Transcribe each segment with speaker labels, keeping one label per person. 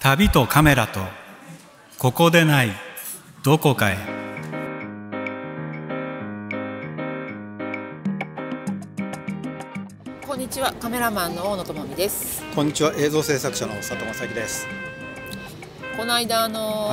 Speaker 1: 旅とカメラとここでないどこかへ。
Speaker 2: こんにちは、カメラマンの大野智美です。
Speaker 3: こんにちは、映像制作者の佐藤正樹です。
Speaker 2: この間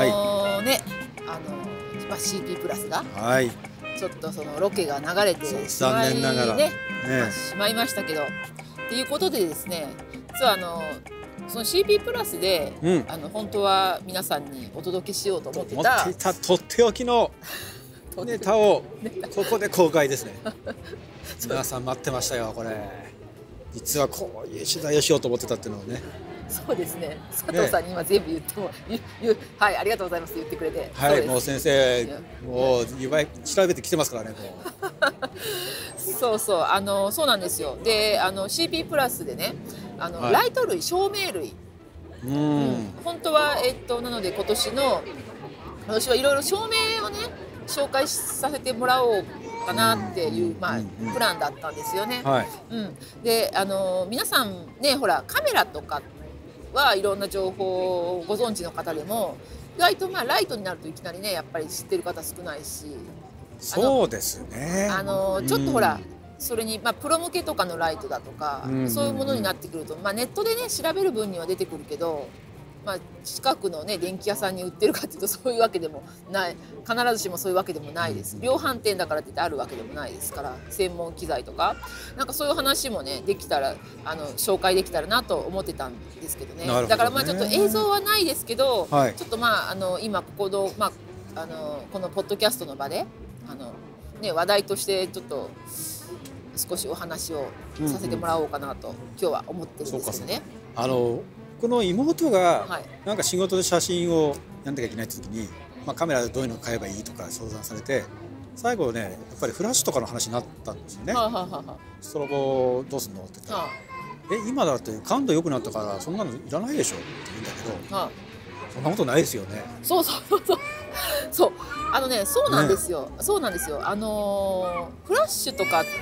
Speaker 2: CP プラスが、ちょっとそのロケが流れてしまい
Speaker 3: 残念ながら
Speaker 2: しまいましたけど、っていうことでですね、実はその CP プラスで、本当は皆さんにお届けしようと思ってた
Speaker 3: とっておきのネタをここで公開ですね。皆さん待ってましたよ。これ実はこういう取材をしようと思ってたっていうのをね。
Speaker 2: そうですね、佐藤さんに今全部言っても、はい、ありがとうございますって言ってくれて、
Speaker 3: はい、もう先生もう調べてきてますからね。
Speaker 2: そうそうなんですよ。でCP プラスでね、ライト類、照明類、本当はなので私はいろいろ照明をね紹介させてもらおうかなっていうプランだったんですよね。で皆さんね、ほらカメラとかはいろんな情報をご存知の方でも意外とライトになるといきなりねやっぱり知ってる方少ないし、
Speaker 3: そうですね。
Speaker 2: ちょっとほらそれにプロ向けとかのライトだとか、そういうものになってくると、ネットでね調べる分には出てくるけど、近くのね電気屋さんに売ってるかっていうとそういうわけでもない、必ずしもそういうわけでもないです。量販店だからって言ってあるわけでもないですから、専門機材とかなんかそういう話もねできたら紹介できたらなと思ってたんですけどね。だからちょっと映像はないですけど、ちょっと今ここのこのポッドキャストの場で話題としてちょっと少しお話をさせてもらおうかなと今日は思ってるんですよね。
Speaker 3: この妹がなんか仕事で写真をやんなきゃいけないって時に、カメラでどういうの買えばいいとか相談されて、最後ねやっぱりフラッシュとかの話になったんですよね。その後どうすんのって言ったら、今だって感度良くなったからそんなのいらないでしょって言うんだけど、そんなことないですよね。
Speaker 2: そうそうなんですよ。そうなんですよ。フラッシュとかって、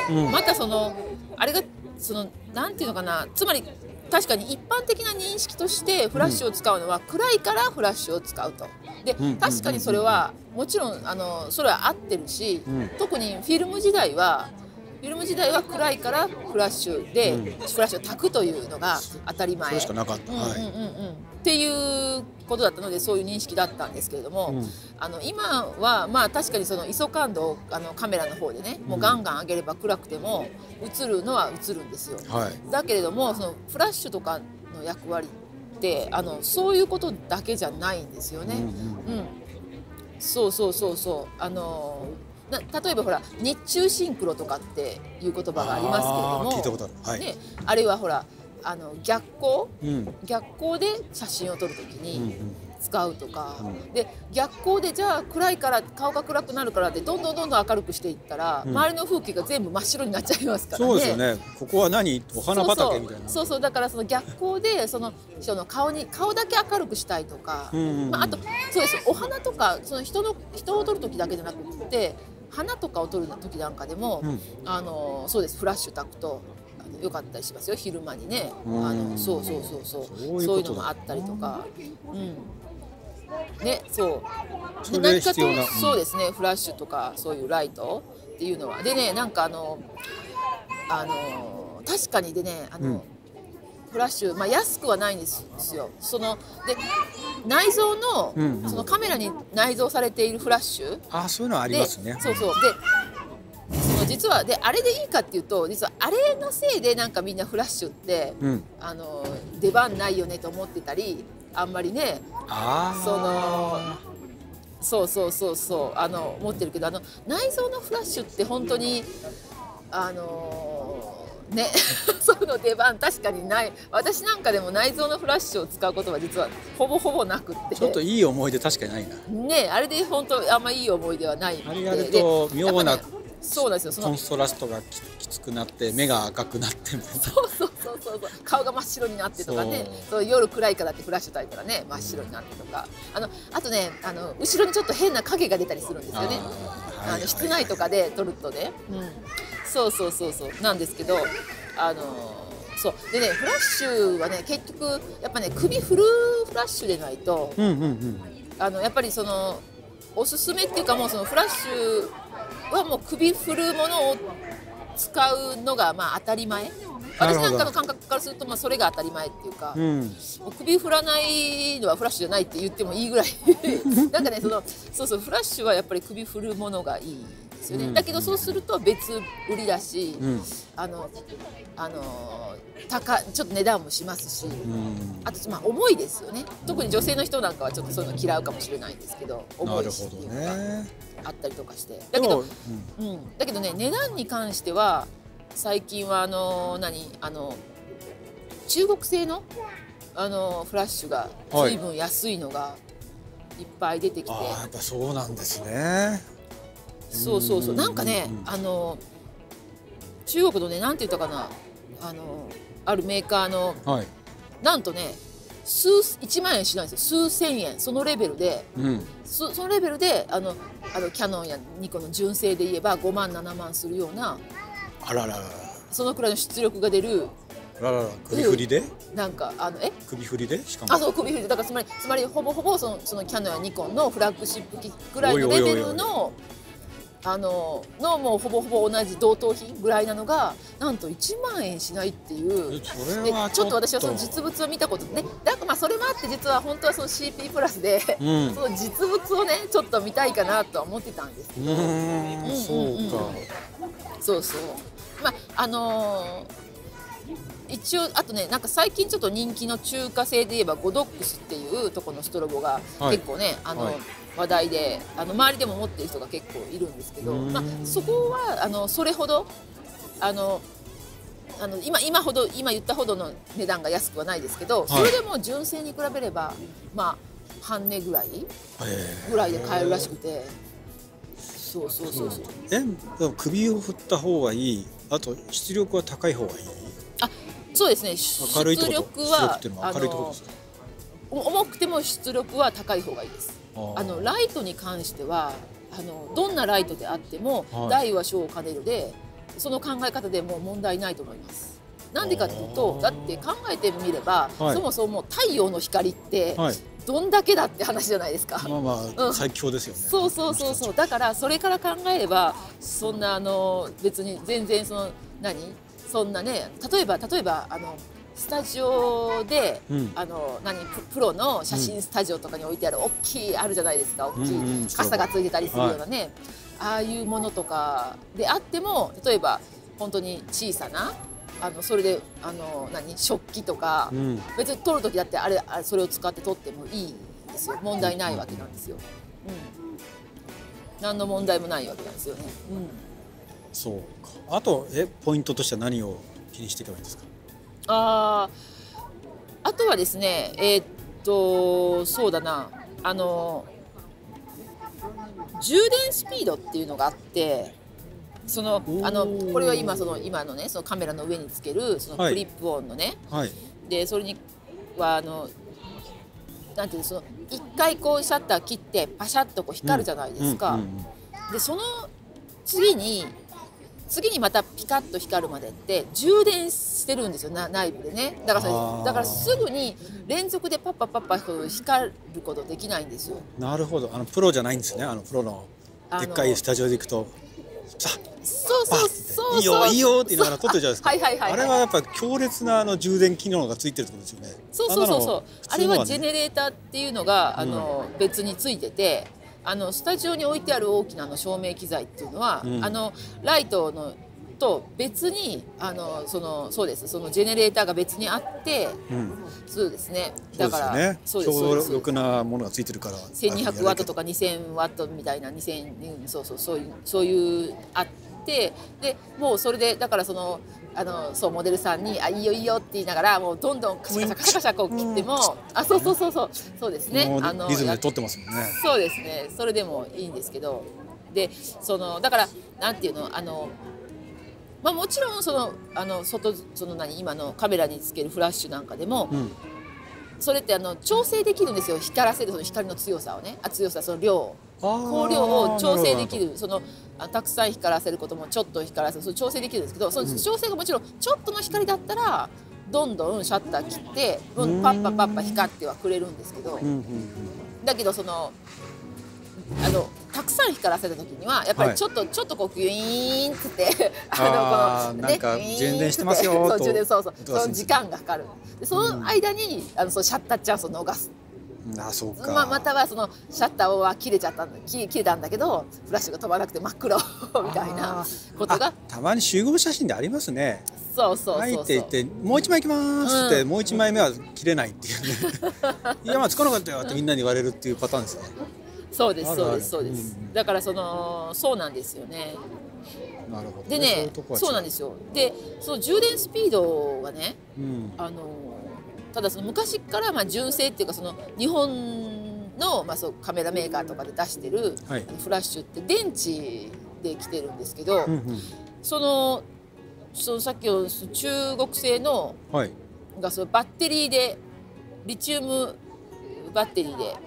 Speaker 2: またあれがなんていうのかな、つまり確かに一般的な認識としてフラッシュを使うのは暗いからフラッシュを使うと。で確かにそれはもちろんそれは合ってるし、特にフィルム時代は暗いからフラッシュでフラッシュを焚くというのが当たり前。
Speaker 3: それしかなかった。
Speaker 2: っていうことだったのでそういう認識だったんですけれども、今は確かにその ISO 感度をカメラの方でねもうガンガン上げれば暗くても映るのは映るんですよ。だけれどもそのフラッシュとかの役割ってそういうことだけじゃないんですよね。例えばほら熱中シンクロとかっていう言葉がありますけれども、あるいはほら逆光で写真を撮るときに使うとか、で逆光でじゃあ暗いから顔が暗くなるからってどんどん明るくしていったら、周りの風景が全部真っ白になっちゃいますからね。
Speaker 3: そうですよね。ここは何お花畑みたいな。
Speaker 2: そうだからその逆光でその顔だけ明るくしたいとか、あとそうです、お花とか人を撮る時だけじゃなくって花とかを撮る時なんかでも、そうです、フラッシュ焚くと良かったりしますよ、昼間にね。そういうのもあったりとか、ね、そう何かとそうですね、フラッシュとかそういうライトっていうのはでね、なんか確かにでねフラッシュ、安くはないんですよ。で内蔵の、そのカメラに内蔵されているフラッシュ、
Speaker 3: そういうのありますね。
Speaker 2: で実はあれでいいかっていうと、実はあれのせいでなんかみんなフラッシュって、出番ないよねと思ってたり、あんまりね思ってるけど、内蔵のフラッシュって本当にそういうの出番確かにない。私なんかでも内蔵のフラッシュを使うことは実はほぼなくって、
Speaker 3: ちょっといい思い出確かにないな。
Speaker 2: ね、あれで本当あんまいい思い出はないんで。
Speaker 3: あれやると妙な
Speaker 2: そうなんですよ。
Speaker 3: コントラストがきつくなって目が赤くなって
Speaker 2: そう顔が真っ白になってとかね、夜暗いからってフラッシュ焚いたらね真っ白になってとか、あとね後ろにちょっと変な影が出たりするんですよね。室内とかで撮るとね、そうなんですけど、そうでね、フラッシュはね結局やっぱね首振るフラッシュでないと、
Speaker 3: うんうんうん、
Speaker 2: やっぱりそのおすすめっていうか、もうそのフラッシュはもう首振るものを使うのがまあ当たり前。私なんかの感覚からすると、まあそれが当たり前っていうか、もう首振らないのはフラッシュじゃないって言ってもいいぐらいなんかね、そうそう、フラッシュはやっぱり首振るものがいいですよね。だけどそうすると別売りだし、ちょっと値段もしますし、あとまあ重いですよね。特に女性の人なんかはちょっとそういうの嫌うかもしれないんですけど、重いしっていうかあったりとかして、だけどね、値段に関しては最近は中国製のフラッシュが随分安いのがいっぱい出てきて、
Speaker 3: やっぱそうなんですね。
Speaker 2: そうそうそう、なんかね、中国のね、なんて言ったかな、あるメーカーの、なんとね、1万円しないんですよ。数千円、そのレベルで、そのレベルでキャノンやニコンの純正で言えば5万7万するような、
Speaker 3: あららら、
Speaker 2: そのくらいの出力が出る。
Speaker 3: 首振りで、
Speaker 2: なんか
Speaker 3: 首振りで、しかも
Speaker 2: そう、首振りで、だからつまりほぼほぼそのキャノンやニコンのフラッグシップ機ぐらいのレベルのもうほぼほぼ同じ同等品ぐらいなのがなんと1万円しないっていう。
Speaker 3: それは
Speaker 2: ちょっと私はその実物を見たことね、だからまあそれもあって、実は本当はその CP プラスで、その実物をねちょっと見たいかなとは思ってたんですけど、
Speaker 3: そうか、
Speaker 2: そうそう、まあ一応あとね、なんか最近ちょっと人気の中華製で言えばゴドックスっていうところのストロボが結構ね、話題で、周りでも持ってる人が結構いるんですけど、まあ、そこはそれほど今言ったほどの値段が安くはないですけど、それでも純正に比べればまあ半値ぐらいで買えるらしくて、そうそうそうそう。
Speaker 3: でも首を振った方がいい、あと出力は高い方がいい。
Speaker 2: そうですね、出力は重くても出力は高い方がいいです。ライトに関してはどんなライトであっても大は小を兼ねるで、その考え方でもう問題ないと思います。なんでかっていうと、だって考えてみれば、そもそも太陽の光ってどんだけだって話じゃないですか。
Speaker 3: まあまあ最強ですよね。
Speaker 2: そうそうそうそう。だからそれから考えれば、そんな別に全然そんなね、例えばスタジオで、プロの写真スタジオとかに置いてある大きいあるじゃないですか、大きい傘がついてたりするようなね、ああいうものとかであっても、例えば本当に小さなそれで食器とか、別に撮る時だってそれを使って撮ってもいいんですよ。問題ないわけなんですよ。何の問題もないわけなんですよね。
Speaker 3: そうか。あとポイントとしては何を気にしていけばいいんですか？
Speaker 2: あとはですね、そうだな、充電スピードっていうのがあって、これは今のね、そのカメラの上につけるそのクリップオンのね、でそれにはなんていうの、一回こうシャッター切ってパシャッとこう光るじゃないですか。でその次にまたピカッと光るまでって充電してるんですよ、内部でね。だからすぐに連続でパッパパッパ光ることできないんですよ。
Speaker 3: なるほど。プロじゃないんですね。プロのでっかいスタジオで行くといいよいいよって言いながら撮ってるじゃないですか。あれはやっぱ強烈な充電機能がついてるってことですよね。
Speaker 2: そう。あれはジェネレーターっていうのが別についてて、スタジオに置いてある大きな照明機材っていうのは、ライトのと別にそうです、そのジェネレーターが別にあって、そうですね。だから
Speaker 3: 強力なものがついてるから、
Speaker 2: 1200ワットとか2000ワットみたいなそういうあって、でもうそれでだからそうモデルさんに「いいよいいよ」って言いながら、もうどんどんカシャカシャカシャカシャこう切っても、そうですね、
Speaker 3: リズムで撮ってますもんね。
Speaker 2: そうですね、それでもいいんですけど、でだからなんていうの、まあ、もちろん今のカメラにつけるフラッシュなんかでも、それって調整できるんですよ。光らせるその光の強さをね、その量、光量を調整できる。たくさん光らせることもちょっと光らせる、調整できるんですけど、その調整がもちろんちょっとの光だったらどんどんシャッター切って、パッパパッパ光ってはくれるんですけど、だけどそのたくさん光らせた時にはやっぱりちょっとこうギュイーンってこの
Speaker 3: なんか充電してますよと、
Speaker 2: 充電、そうその時間がかかる。でその間にそのシャッターチャンスを逃す。
Speaker 3: そうか。
Speaker 2: またはそのシャッターは切れたんだけどフラッシュが飛ばなくて真っ黒みたいなことが
Speaker 3: たまに集合写真でありますね。
Speaker 2: そう
Speaker 3: 入っていってもう一枚いきますって、もう一枚目は切れないっていうねいやつかなかったよってみんなに言われるっていうパターンですね。
Speaker 2: そうです。だからそうなんですよね。
Speaker 3: なるほど。
Speaker 2: でね、そうなんですよ。でその充電スピードがね、ただその昔から純正っていうかその日本のそうカメラメーカーとかで出してるフラッシュって電池で来てるんですけど、そのさっきの中国製のがそのバッテリーでリチウムバッテリーで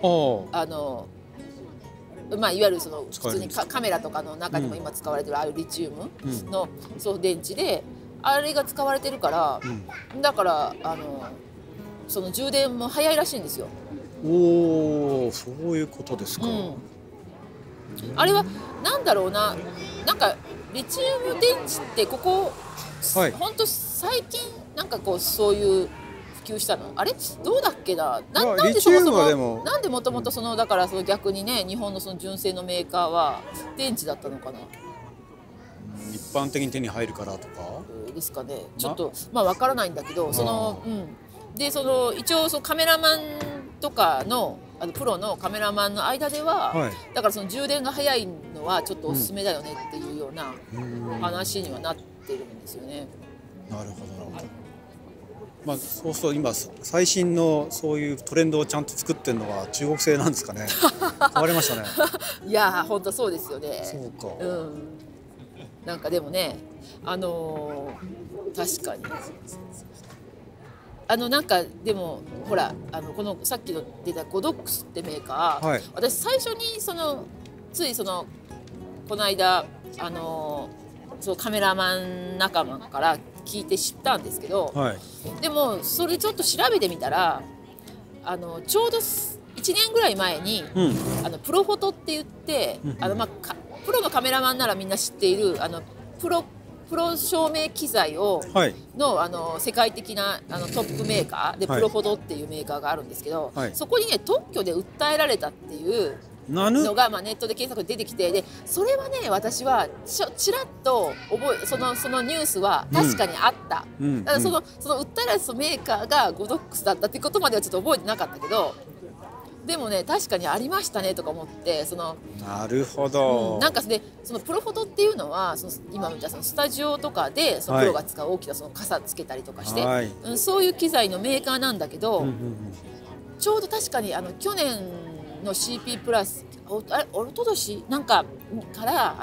Speaker 2: いわゆるその普通にカメラとかの中にも今使われてるああいうリチウムの電池であれが使われてるから、だからその充電も早いらしいんですよ。
Speaker 3: そういうことですか。
Speaker 2: あれはなんだろうな、なんかリチウム電池ってここ本当最近なんかこうそういう普及したのあれどうだっけな。なんでそもそもなんでもともとだから逆にね日本のその純正のメーカーは電池だったのかな。
Speaker 3: 一般的に手に入るからとか
Speaker 2: ですかね。ちょっとわからないんだけどで一応カメラマンとかのプロのカメラマンの間では、だから充電が早いのはちょっとおすすめだよねっていうような話にはなってるんですよね。
Speaker 3: なるほど。そうすると今最新のそういうトレンドをちゃんと作ってるのは中国製なんですかね。変わりましたね。い
Speaker 2: や本当そうですよね。
Speaker 3: そうか。
Speaker 2: なんかでもね確かに。なんかでもほらこのさっきの出たゴドックスってメーカー、私最初についこの間カメラマン仲間から聞いて知ったんですけど、でもそれちょっと調べてみたらちょうど1年ぐらい前に、プロフォトって言って、プロのカメラマンならみんな知っているプロ照明機材の世界的なトップメーカーでプロフォトっていうメーカーがあるんですけど、そこにね特許で訴えられたっていうのがネットで検索で出てきて、でそれはね私はちらっとそのニュースは確かにあった、だからその訴えられたメーカーがゴドックスだったってことまではちょっと覚えてなかったけど、でもね確かにありましたねとか思って
Speaker 3: なるほど、
Speaker 2: なんかでプロフォトっていうのは今見たスタジオとかでプロが使う大きな傘つけたりとかして、そういう機材のメーカーなんだけど、ちょうど確かに去年の CP プラスおととしなんかから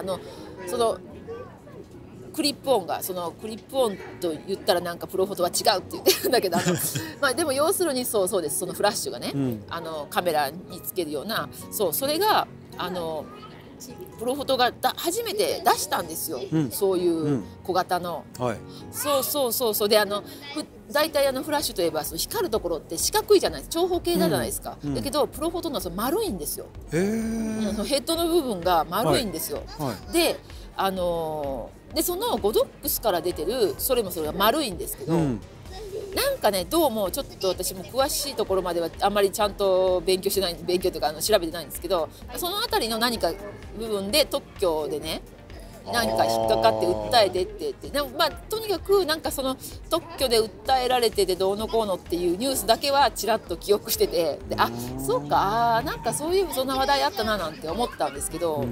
Speaker 2: クリップオンがクリップオンと言ったらなんかプロフォトは違うって言ってるんだけどでも要するにそうですフラッシュがね、カメラにつけるようなそれがプロフォトが初めて出したんですよ、そういう小型の、そうで大体フラッシュといえば光るところって四角いじゃないですか、長方形じゃないですか、だけどプロフォトのは丸いんですよ。ヘッドの部分が丸いんですよ。でそのゴドックスから出てるそれが丸いんですけど、なんかねどうもちょっと私も詳しいところまではあんまりちゃんと勉強というか調べてないんですけど、そのあたりの何か部分で特許でね何か引っかかって訴えてってとにかくなんか特許で訴えられててどうのこうのっていうニュースだけはちらっと記憶してて、でそうかなんかそんな話題あったななんて思ったんですけど、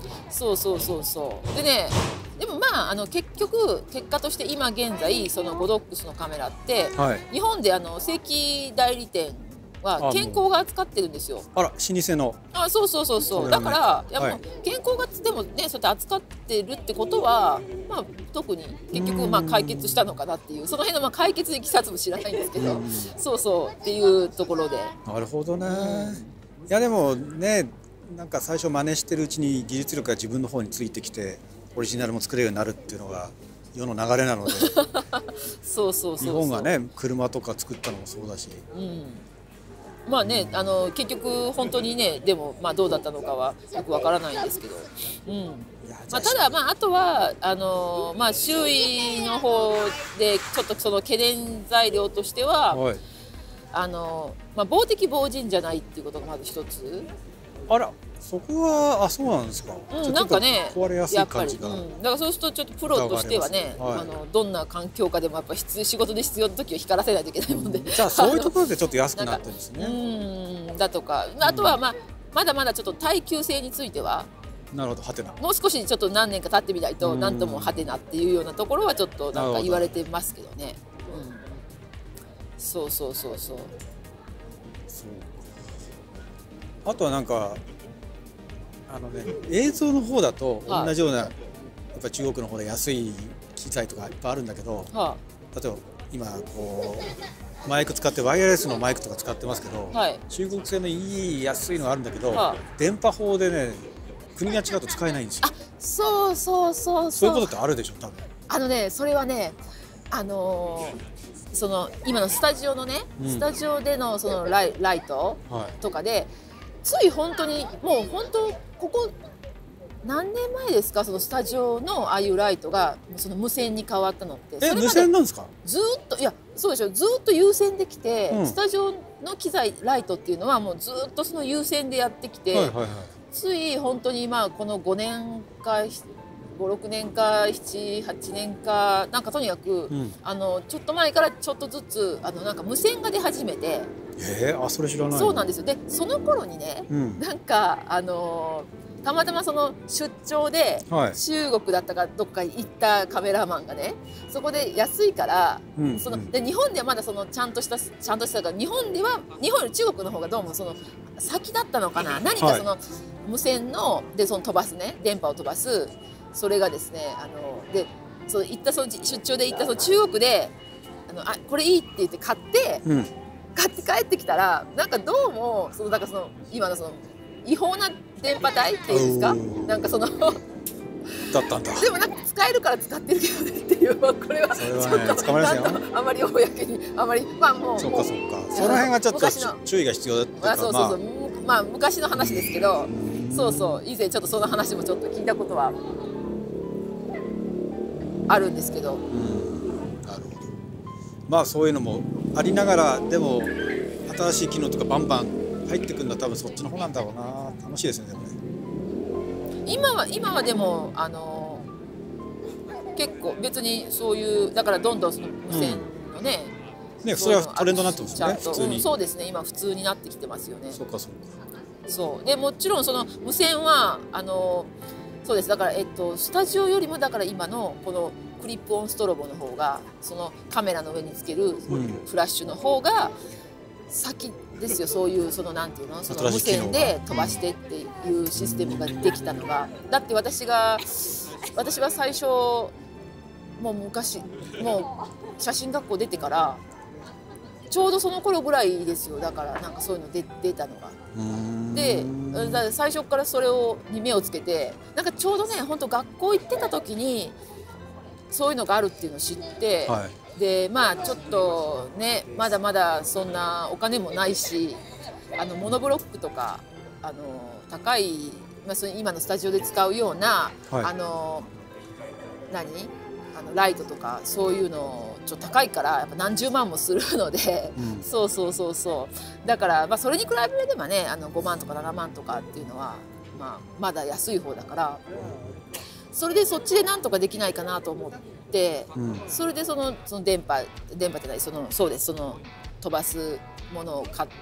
Speaker 2: でねでも結果として今現在ゴドックスのカメラって、日本で正規代理店は健康が扱ってるんですよ。
Speaker 3: 老舗の。
Speaker 2: そうだからもう健康がでもねそうやって扱ってるってことは特に結局解決したのかなっていう、その辺の解決いきさつも知らないんですけど、っていうところで。
Speaker 3: なるほどね。いやでもねなんか最初真似してるうちに技術力が自分の方についてきてオリジナルも作れるようになるっていうのが世の流れなので
Speaker 2: そうそうそうそう、
Speaker 3: 日本がね車とか作ったのもそうだし、
Speaker 2: うん、まあね、結局本当にね、でもまあどうだったのかはよくわからないんですけど、うん、まあ、ただまああとはまあ周囲の方でちょっとその懸念材料としては、
Speaker 3: はい、
Speaker 2: まあ、防的防塵じゃないっていうことがまず一つ。
Speaker 3: あら、そこはそうなんですか。
Speaker 2: うん、なんかね、
Speaker 3: 壊れやすい感じが、
Speaker 2: うん、だからそうするとちょっとプロとしてはね、はい、どんな環境下でもやっぱ仕事で必要な時は光らせないといけないもんで、
Speaker 3: じゃあそういうところでちょっと安くなってるんですね。
Speaker 2: だとか、あとはまあまだまだちょっと耐久性については、
Speaker 3: なるほど、はてな、
Speaker 2: もう少しちょっと何年か経ってみないと何ともはてなっていうようなところはちょっとなんか言われてますけどね。うん、そうそうそうそう。
Speaker 3: あとはなんか映像の方だと同じような、やっぱ中国の方で安い機材とかいっぱいあるんだけど、例えば今こうマイク使ってワイヤレスのマイクとか使ってますけど、中国製のいい安いのがあるんだけど、電波法でね国が違うと使えないんですよ。
Speaker 2: そうそうそう
Speaker 3: そういうことってあるでしょ多分。
Speaker 2: それはねその今のスタジオのね、スタジオでのそのライトとかで、つい本当にもう本当ここ何年前ですか、そのスタジオのああいうライトがその無線に変わったのって。
Speaker 3: 無線なんですか。
Speaker 2: ずっと、いやそうでしょ、ずっと有線できて、スタジオの機材ライトっていうのはもうずっとその有線でやってきて、つい本当にまあこの5年か56年か78年かなんかとにかく、ちょっと前からちょっとずつなんか無線が出始めて。
Speaker 3: それ知らない。
Speaker 2: そうなんですよ。でその頃にね、なんかたまたまその出張で中国だったかどっか行ったカメラマンがね、そこで安いから、で日本ではまだそのちゃんとしたから日本より中国の方がどうもその先だったのかな、何かその無線のでその飛ばすね、電波を飛ばす、それがですねでその出張で行ったその中国でこれいいって言って買って帰ってきたら、なんかどうもなんか今のその違法な電波帯っていうんですか、なんかそのだ
Speaker 3: ったんだ。
Speaker 2: でもなんか使えるから使ってるけどねっていう、これはちょっとあまり公にあまりまあもう
Speaker 3: そうかその辺がちょっと注意が必要だっていうか、
Speaker 2: そうそうそう、まあ昔の話ですけど、そうそう以前ちょっとその話もちょっと聞いたことはあるんですけど。
Speaker 3: なるほど。まあそういうのもありながら、でも新しい機能とかバンバン入ってくるのは多分そっちの方なんだろうな。楽しいですねでもね。今
Speaker 2: はでも結構別にそういうだからどんどんその無線のね、
Speaker 3: それはトレンドになってますよね。普通に。
Speaker 2: そうですね、今普通になってきてますよね。
Speaker 3: そうか。
Speaker 2: そうでもちろんその無線はそうです。だからスタジオよりもだから今のこのクリップオンストロボの方がそのカメラの上につけるフラッシュの方が先ですよ。そういうなんていうの、その無線で飛ばしてっていうシステムができたのが、だって私は最初もう昔もう写真学校出てからちょうどその頃ぐらいですよ。だからなんかそういうの出たのが。でだから最初からそれに目をつけて、なんかちょうどね本当学校行ってた時にそういうのがあるっていうのを知って、でまあちょっとねまだまだそんなお金もないし、モノブロックとか高い、今のスタジオで使うような、ライトとかそういうのちょっと高いからやっぱ何十万もするので、そうだからそれに比べればね5万とか7万とかっていうのはまだ安い方だから、それでそっちでなんとかできないかなと思って、それでその電波じゃない、そうです、その飛ばすものを買って、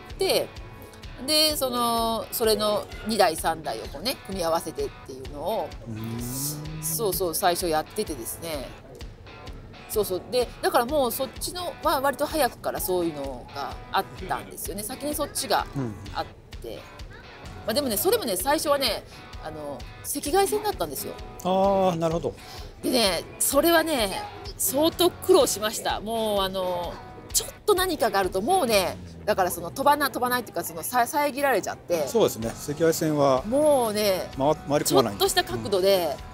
Speaker 2: でそれの2台3台をこうね組み合わせてっていうのを最初やっててですね。でだからもうそっちのは割と早くからそういうのがあったんですよね。先にそっちがあって、でもねそれもね最初はね赤外線だったんですよ。
Speaker 3: なるほど。
Speaker 2: でねそれはね相当苦労しました。もうちょっと何かがあるともうね、だから飛ばないっていうか遮られちゃって。
Speaker 3: そうですね、赤外線は
Speaker 2: もうね
Speaker 3: 回り込まない、
Speaker 2: ちょっとした角度で、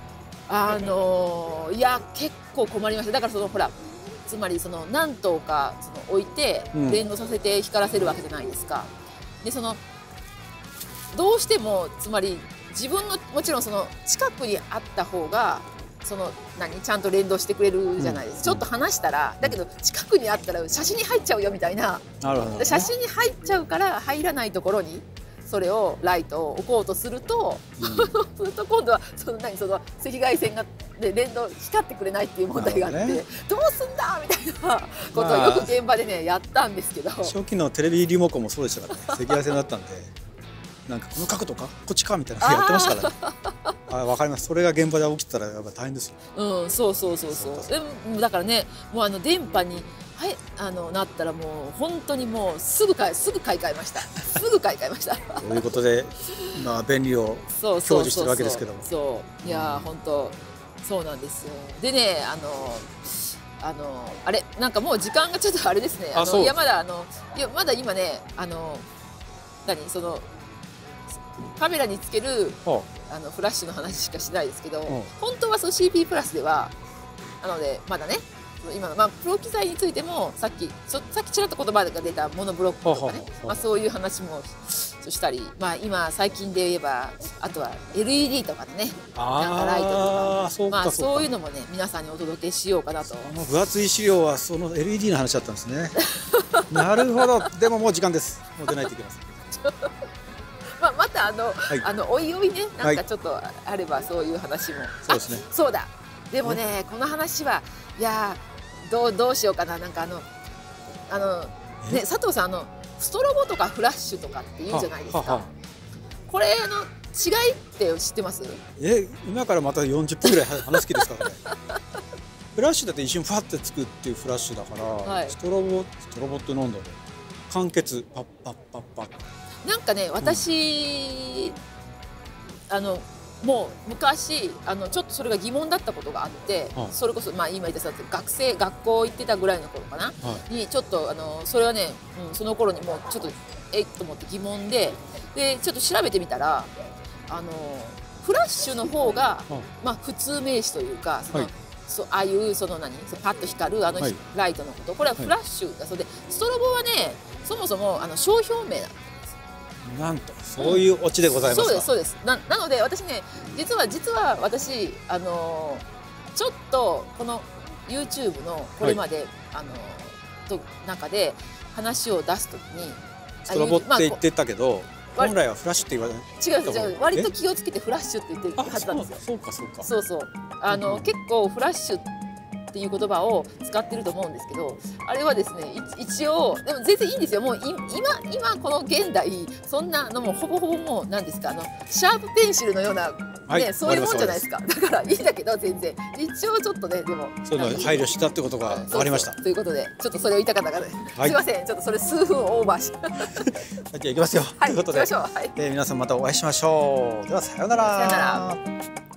Speaker 2: いや結構困りました。だからほらつまり何頭か置いて連動させて光らせるわけじゃないですか。でどうしてもつまり自分のもちろん近くにあった方がちゃんと連動してくれるじゃないですか。ちょっと離したらだけど近くにあったら写真に入っちゃうよみたいな。写真に入っちゃうから入らないところにそれをライトを置こうとすると、すると今度は赤外線が連動光ってくれないっていう問題があって、どうすんだみたいなことをよく現場でねやったんですけど、
Speaker 3: 初期のテレビリモコンもそうでしたからね、赤外線だったんでなんかこの角度かこっちかみたいなやってましたからね。わかります。それが現場で起きてたらやっぱ大変ですよ。
Speaker 2: そうだからね、もう電波になったらもう本当にもうすぐ買い替えました。すぐ買い替えました。
Speaker 3: ということで便利を享受してるわけですけども。
Speaker 2: いや本当そうなんですよ。でねあれなんかもう時間がちょっとあれですね。いやまだ今ねカメラにつけるフラッシュの話しかしないですけど、本当はCP プラスではまだね今のプロ機材についてもさっきちらっと言葉が出たモノブロックとかね、そういう話もしたり、今最近で言えばあとは LED とかのねなんかライトとかそういうのもね皆さんにお届けしようかなと。
Speaker 3: 分厚い資料はLED の話だったんですね。なるほど。でももう時間です。もう出ないといけません。
Speaker 2: またおいおいねなんかちょっとあればそういう話も。
Speaker 3: そうですね。
Speaker 2: そうだ。でもねこの話はいやどうしようかな。なんかね佐藤さんストロボとかフラッシュとかって言うじゃないですか。これ違いって知ってます？
Speaker 3: 今からまた40分ぐらい話す気ですかこれ。フラッシュだって一瞬ファってつくっていうフラッシュだから、ストロボってなんだろう。完結パッパッパッパッ。
Speaker 2: なんかね私もう昔ちょっとそれが疑問だったことがあって、それこそ今言った学校行ってたぐらいの頃かな、にちょっとそれはね、その頃にもうちょっとと思って疑問でちょっと調べてみたらフラッシュの方が普通名詞というかああいうパッと光るライトのこと、これはフラッシュだそうで、ストロボはねそもそも商標名なんです。
Speaker 3: なんとそういうオチでございますか。
Speaker 2: そうです。なので私ね実は私ちょっとこの YouTube のこれまで中で話を出すときに
Speaker 3: ストロボって言ってたけど本来はフラッシュって言わない。
Speaker 2: 違う割と気をつけてフラッシュって言ってるはずなんですよ。
Speaker 3: そうか。
Speaker 2: 結構フラッシュっていう言葉を使ってると思うんですけど、あれはですね一応でも全然いいんですよ。もう今この現代そんなのもほぼもう何ですかシャープペンシルのようなそういうもんじゃないですか。だからいいんだけど全然一応ちょっとねでも
Speaker 3: そういうの配慮したってことが分かりました。
Speaker 2: ということでちょっとそれを言いたかったからすいませんちょっとそれ数分オーバーし。
Speaker 3: じゃあ行きますよ。ということで皆さんまたお会いしましょう。ではさようなら。